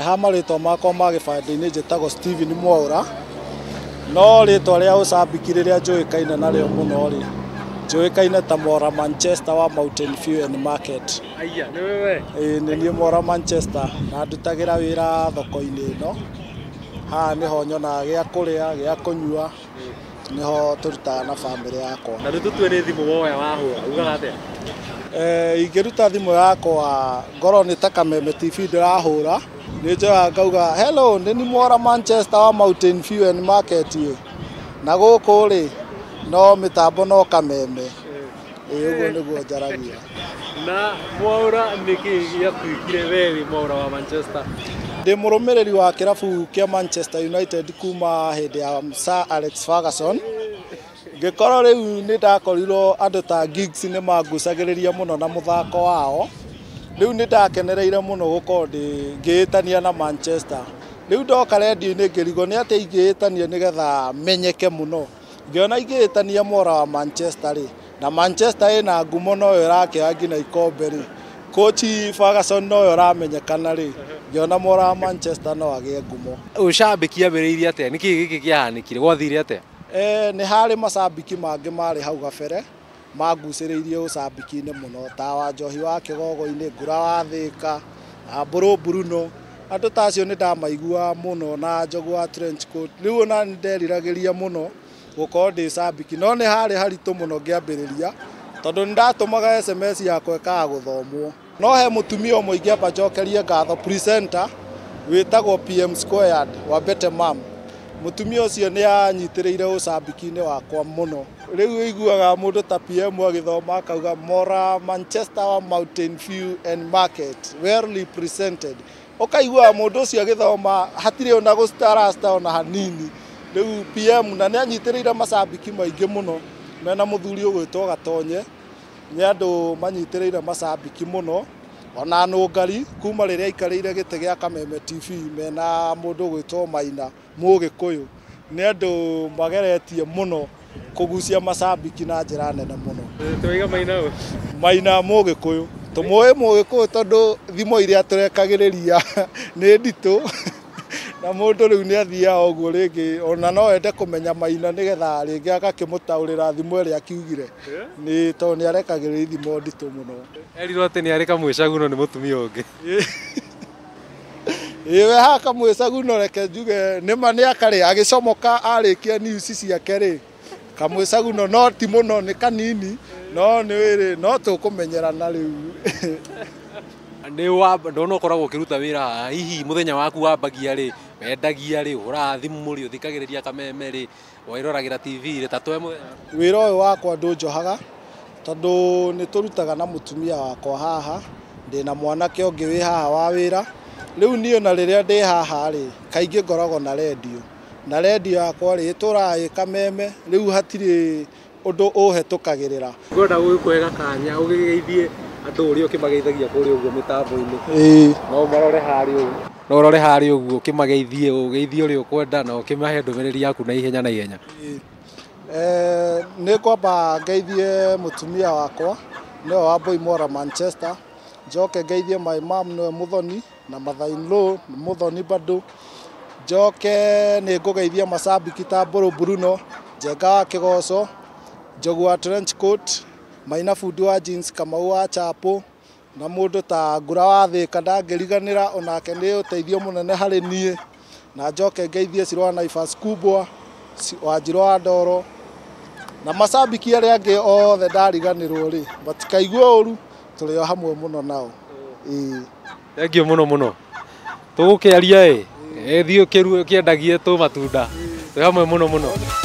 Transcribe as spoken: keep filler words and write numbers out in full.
ha marĩtwa makwa ma gĩbandĩ-inĩ njĩtagwo Stephen Mwaura, no rĩtwa rĩa ũcambiki rĩrĩa njũĩkaine narĩo mũno rĩ, njũĩkaine ta Mwaura Manchester wa Mountain View and Market. Aya, nĩ wewe? Ĩĩ nĩ niĩ Mwaura Manchester, na ndutagĩra wĩra thoko-inĩ ĩno. Haha nĩho nyonaga gĩa kũrĩa, gĩa kũnyua, nĩho tũrutaga na bamĩrĩ yakwa. Na rĩu tũtue nĩ thimũ woya wahũra, ugaga atĩa? Eh, ingĩruta thimũ yakwa ngorwo nĩ ta Kameme T V ndĩrahũra, nĩ njoyaga ngauga hello, nĩ niĩ Mwaura Manchester wa Mountain View and Market ĩ, na gũkũ rĩ no mĩtambo no Kameme. Ĩĩ ũguo nĩguo njaragia. Na Mwaura nĩkĩ gĩatuĩkire we wĩ Mwaura wa Manchester? Ndĩ mũrũmĩrĩri wa kĩrabu kĩa Manchester United kuma hĩndĩ ya Sir Alex Ferguson. Ngĩkorwo rĩu nĩ ndakorirwo andũ ta Giggs nĩ mangucagĩrĩria mũno na mũthako wao. Rĩu nĩ ndakenereire mũno gũkorwo ngĩĩtania na Manchester. Rĩu ndoka redio-inĩ ngĩrigwo nĩ atĩa ingĩĩtania nĩgetha menyeke mũno. Ngĩona ingĩĩtania Mwaura wa Manchester rĩ, na Manchester ĩna ngumo noyo ĩrakĩoya nginya ikombe rĩ, coach Ferguson noyo ũramenyekana rĩ, ngĩona Mwaura wa Manchester no agĩe ngumo. Ũcambĩki ambĩrĩirie atĩa? Nĩkĩ gĩkĩ kĩahanĩkire? Gwathire atĩa? Eh, nĩ harĩ macambiki mangĩ marĩ hau gabere mangucĩrĩirie ũcambiki-inĩ mũno, ta wa Njohi wa Kĩgogo-inĩ, Ngura wa Thĩka, Mbũrũ Bruno. Andũ ta acio nĩ ndamaigua mũno, na Njogu wa Trench Coat. Rĩu ona nĩ nderiragĩria mũno gũkorwo ndĩ cambiki, no nĩ harĩ haritũ mũno ngĩambĩrĩria, tondũ nĩ ndatũmaga S M S yakwa ĩkaga gũthomwo. No he mũtumia ũmwe ingĩamba njokerie ngatho, presenter wĩtagwo P M Squared wa Betemam. Mũtumia ũcio nĩ anyitĩrĩire ũcambiki-inĩ wakwa mũno. Rĩu ũiguaga mũndũ ta P M agĩthoma akauga Mwaura Manchester wa Mountain View and Market, well represented. Ũkaiguaga mũndũ ũcio agĩthoma hatirĩ ona gũstarasta ona hanini. Rĩu P M na nĩ anyitĩrĩire macambiki maingĩ mũno, mena mũthuri ũgwĩtwo Gatonye, nĩ andũ manyitĩrĩire macambiki mũno, ona Nũngari kuma rĩrĩa aikarĩire gĩtĩ gĩa Kameme T V, mena mũndũ ũgwĩtwo Maina Mũgĩkũyũ, nĩ andũ mageretie mũno kũgucia macambiki na njĩra nene mũno. Tũiga Maina ũ? Maina Mũgĩkũyũ, tũmũĩ Mũgĩkũyũ tondũ thimũ iria tũrekagĩrĩria nĩ nditũ, na mũndũ rĩu nĩ athiaga ũguo rĩngĩ, ona no ende kũmenya Maina nĩgetha rĩngĩ agakĩmũtaũrĩra thimũ ĩrĩa akiugire, nĩ tondũ nĩ arekagĩrĩria thimũ nditũ mũno. Erirwo atĩ nĩ arĩ kamwĩcaguno nĩ mũtumia ũngĩ. Ĩĩ we haha kamwĩcaguno reke njuge nĩma nĩ akarĩ agĩcomoka arĩkia news ciake rĩ, kamwĩcaguno no ti mũno, nĩ kanini, no nĩ wĩrĩ no tũkũmenyerana rĩu. Nĩ wamba ndona ũkoragwo ũkĩruta wĩra haha, hihi mũthenya waku wambagia rĩ, wendagia rĩ, ũhũraga thimũ rĩ, ũthikagĩrĩria Kameme rĩ, wĩroragĩra T V rĩ, ta tũhe mũthenya? Wĩra ũyũ wakwa ndũnjohaga, tondũ nĩ tũrutaga na mũtumia wakwa haha, ndĩna mwanake ũngĩ wĩ haha wa wĩra. Rĩu niĩ na rĩrĩa ndĩ haha rĩ, kaingĩ ngoragwo na redio, na redio yakwa rĩ ĩtũraga ĩ Kameme, rĩu hatirĩ ũndũ ũhetũkagĩrĩra. Ngwenda gũkwega kanya ũgĩgeithie andũ ũrĩa ũkĩmageithagia kũrĩa ũguo mĩtambo-inĩ. Ĩĩ. No marore harĩa ũguo. No ũrore harĩa ũguo ũkĩmageithie, ũgeithie ũrĩa ũkwenda na ũkĩmahe ndũmĩrĩri yaku na ihenya na ihenya. Ĩĩ. Eh, nĩ ngwamba ngeithie mũtumia wakwa, nĩwe Wambui Mwaura Manchester, njoke ngeithie my mom nĩwe Mũthoni, na mother in law Mũthoni bado, njoke nĩ ngũgeithia macambiki ta Mbũrũ Bruno, Njenga wa Kĩgoco, Njogu wa Trench Coat, Maina bundi wa jeans, Kamau wa Chapo, na mũndũ ta Ngura wa Thĩka ndangĩriganĩra, onake nĩ ũteithio mũnene harĩ niĩ, na njoke ngeithie Ciro wa Naivas kubwa, Wanjirũ wa Ndoro, na macambiki arĩa angĩ othe ndariganĩrwo rĩ, matikaigue ũru, tũrĩ o hamwe mũno nao. Ĩĩ. Thengiũ mũno mũno. Tũgũkĩaria ĩ, thiĩ ũkĩendagie tũ matunda. Twĩ hamwe mũno mũno.